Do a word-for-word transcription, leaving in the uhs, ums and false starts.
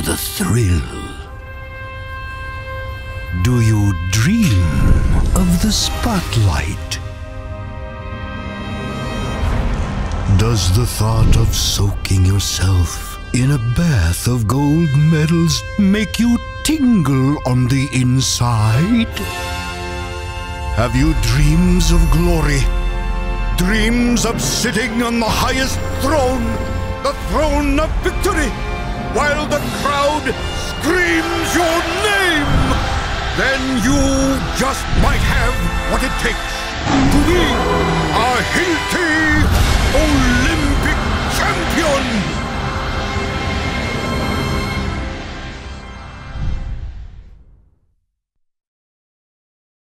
the thrill? Do you dream of the spotlight? Does the thought of soaking yourself in a bath of gold medals make you tingle on the inside? Have you dreams of glory? Dreams of sitting on the highest throne, the throne of victory, while the crowd screams your name? Then you just might have what it takes to be a Hilti Olympian.